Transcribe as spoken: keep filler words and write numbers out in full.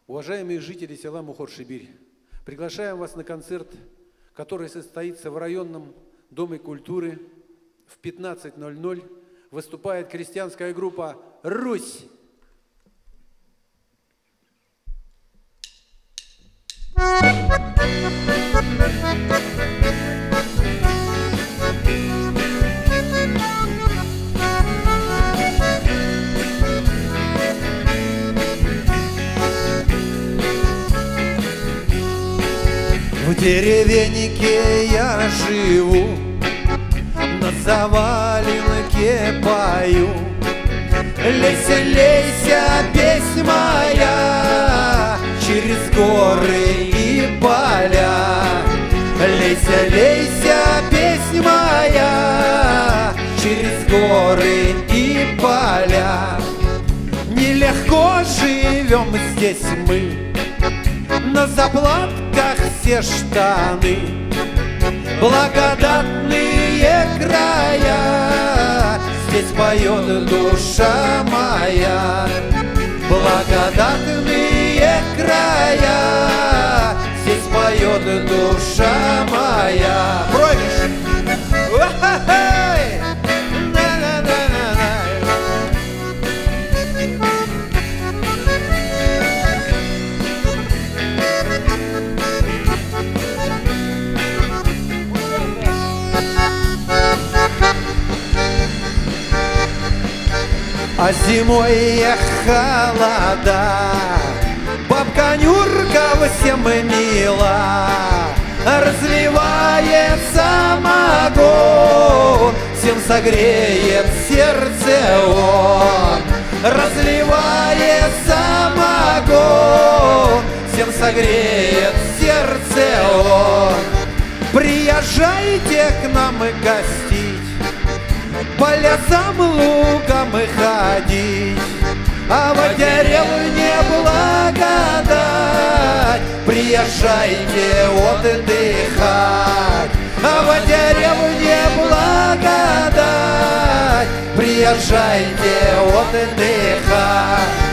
Уважаемые жители села Мухор-Шибирь, приглашаем вас на концерт, который состоится в районном Доме культуры в пятнадцать ноль ноль. Выступает крестьянская группа «Русь». В деревеньке я живу, на заваленке пою. Лейся, лейся, песнь моя, через горы и поля. Лейся, лейся, песнь моя, через горы и поля. Нелегко живем здесь мы, на заплатках все штаны. Благодатные края, здесь поет душа моя. Благодатные края, здесь поет душа моя. Пройдешь? А зимой холода, бабка Нюрка всем мила, разливает самогон, всем согреет сердце он. Разливает самогон, всем согреет сердце он. Приезжайте к нам и гостить, по лесам, лугам и ходить, а в деревне благодать. Приезжайте отдыхать, а в деревне благодать. Приезжайте отдыхать.